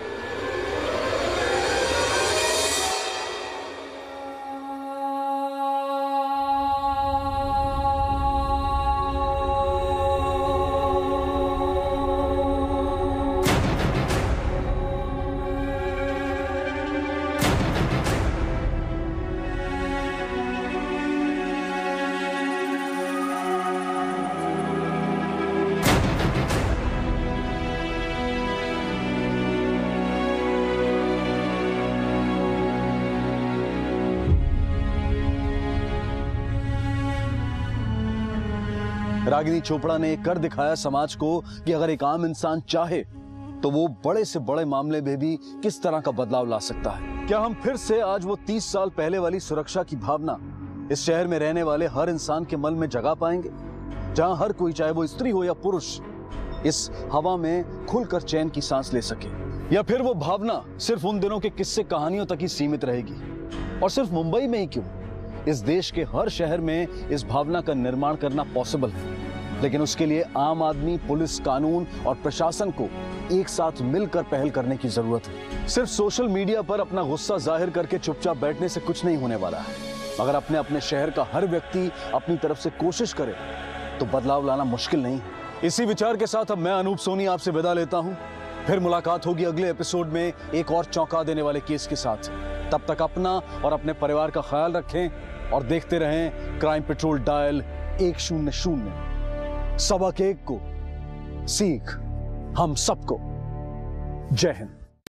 [SPEAKER 1] रागिनी चोपड़ा ने कर दिखाया समाज को कि अगर एक आम इंसान चाहे तो वो बड़े से बड़े मामले में भी किस तरह का बदलाव ला सकता है। क्या हम फिर से आज वो तीस साल पहले वाली सुरक्षा की भावना इस शहर में रहने वाले हर इंसान के मन में जगा पाएंगे, जहां हर कोई, चाहे वो स्त्री हो या पुरुष, इस हवा में खुलकर चैन की सांस ले सके, या फिर वो भावना सिर्फ उन दिनों के किस्से कहानियों तक ही सीमित रहेगी। और सिर्फ मुंबई में ही क्यों, इस देश के हर शहर में इस भावना का निर्माण करना पॉसिबल है। लेकिन उसके लिए आम आदमी, पुलिस, कानून और प्रशासन को एक साथ मिलकर पहल करने की जरूरत है। सिर्फ सोशल मीडिया पर अपना गुस्सा जाहिर करके चुपचाप बैठने से कुछ नहीं होने वाला है। अगर अपने अपने शहर का हर व्यक्ति अपनी तरफ से कोशिश करे तो बदलाव लाना मुश्किल नहीं है। इसी विचार के साथ अब मैं अनूप सोनी आपसे विदा लेता हूं। फिर मुलाकात होगी अगले एपिसोड में एक और चौंका देने वाले केस के साथ। तब तक अपना और अपने परिवार का ख्याल रखें और देखते रहें क्राइम पेट्रोल डायल एक शून्य शून्य। सबक एक को सीख हम सबको। जय Hind.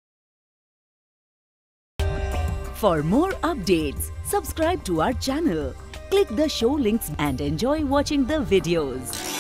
[SPEAKER 3] For more updates, subscribe to our channel, click the show links and enjoy watching the videos.